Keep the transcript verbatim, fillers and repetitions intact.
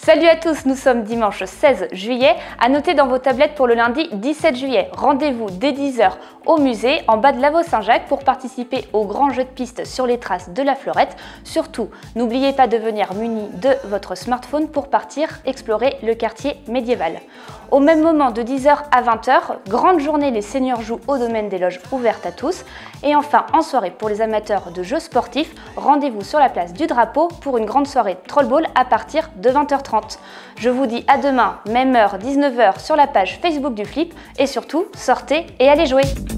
Salut à tous, nous sommes dimanche seize juillet. À noter dans vos tablettes pour le lundi dix-sept juillet. Rendez-vous dès dix heures au musée en bas de Lavaux-Saint-Jacques pour participer au grand jeu de piste sur les traces de la Fleurette. Surtout, n'oubliez pas de venir muni de votre smartphone pour partir explorer le quartier médiéval. Au même moment de dix heures à vingt heures, grande journée les seniors jouent au domaine des loges ouvertes à tous. Et enfin, en soirée pour les amateurs de jeux sportifs, rendez-vous sur la place du Drapeau pour une grande soirée Trollball à partir de vingt heures trente. Je vous dis à demain, même heure, dix-neuf heures sur la page Facebook du Flip et surtout, sortez et allez jouer!